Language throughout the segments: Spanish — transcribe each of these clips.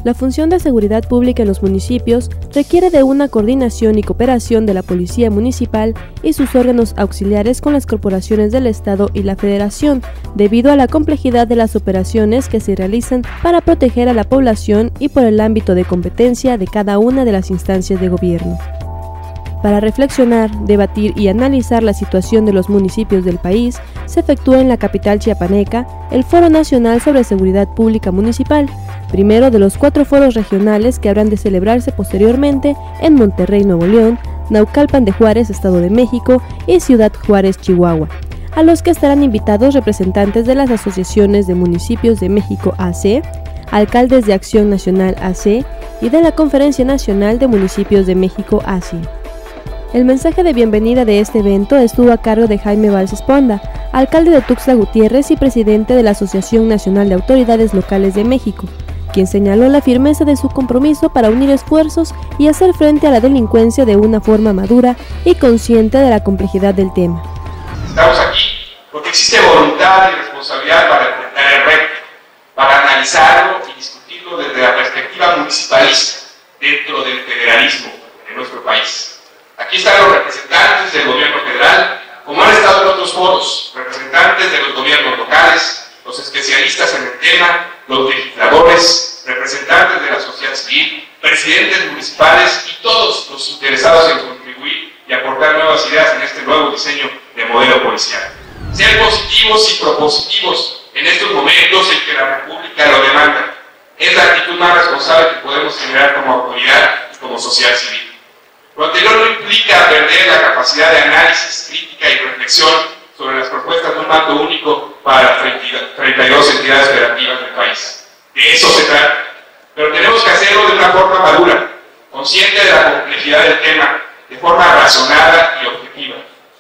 La función de seguridad pública en los municipios requiere de una coordinación y cooperación de la Policía Municipal y sus órganos auxiliares con las corporaciones del Estado y la Federación, debido a la complejidad de las operaciones que se realizan para proteger a la población y por el ámbito de competencia de cada una de las instancias de gobierno. Para reflexionar, debatir y analizar la situación de los municipios del país, se efectúa en la capital chiapaneca el Foro Nacional sobre Seguridad Pública Municipal, primero de los 4 foros regionales que habrán de celebrarse posteriormente en Monterrey, Nuevo León, Naucalpan de Juárez, Estado de México y Ciudad Juárez, Chihuahua, a los que estarán invitados representantes de las asociaciones de municipios de México AC, alcaldes de Acción Nacional AC y de la Conferencia Nacional de Municipios de México AC. El mensaje de bienvenida de este evento estuvo a cargo de Jaime Valls Esponda, alcalde de Tuxtla Gutiérrez y presidente de la Asociación Nacional de Autoridades Locales de México, quien señaló la firmeza de su compromiso para unir esfuerzos y hacer frente a la delincuencia de una forma madura y consciente de la complejidad del tema. Estamos aquí porque existe voluntad y responsabilidad para enfrentar el reto, para analizarlo y discutirlo desde la perspectiva municipalista dentro del federalismo de nuestro país. Aquí están los representantes del gobierno federal, como han estado en otros foros, representantes de los gobiernos locales, los especialistas en el tema, los legisladores, representantes de la sociedad civil, presidentes municipales y todos los interesados en contribuir y aportar nuevas ideas en este nuevo diseño de modelo policial. Ser positivos y propositivos en estos momentos en que la República lo demanda. Es la actitud más responsable que podemos generar como autoridad y como sociedad civil. Lo anterior no implica perder la capacidad de análisis, crítica y reflexión sobre las propuestas de un mando único para 32 entidades federativas del país. De eso se trata. Pero tenemos que hacerlo de una forma madura, consciente de la complejidad del tema, de forma razonada y objetiva.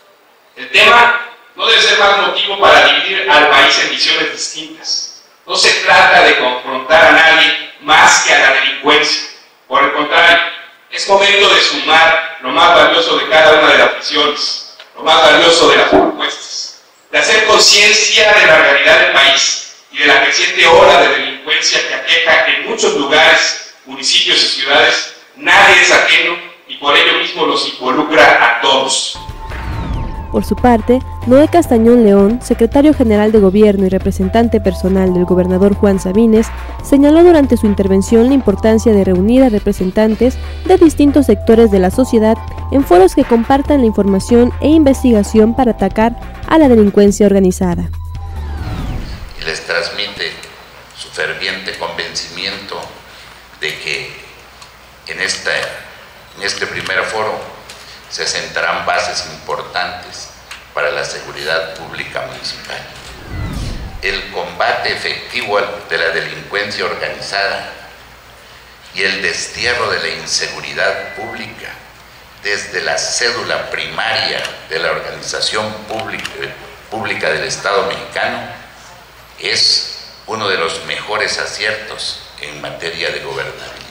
El tema no debe ser más motivo para dividir al país en visiones distintas. No se trata de confrontar a nadie más que a la delincuencia. Por el contrario, es momento de sumar lo más valioso de cada una de las visiones, lo más valioso de las propuestas, de hacer conciencia de la realidad del país y de la creciente ola de delincuencia que aqueja en muchos lugares, municipios y ciudades. Nadie es ajeno y por ello mismo los involucra a todos. Por su parte, Noé Castañón León, secretario general de Gobierno y representante personal del gobernador Juan Sabines, señaló durante su intervención la importancia de reunir a representantes de distintos sectores de la sociedad en foros que compartan la información e investigación para atacar a la delincuencia organizada. Y les transmite su ferviente convencimiento de que en este primer foro se sentarán bases importantes para la seguridad pública municipal. El combate efectivo de la delincuencia organizada y el destierro de la inseguridad pública desde la cédula primaria de la organización pública del Estado mexicano es uno de los mejores aciertos en materia de gobernabilidad.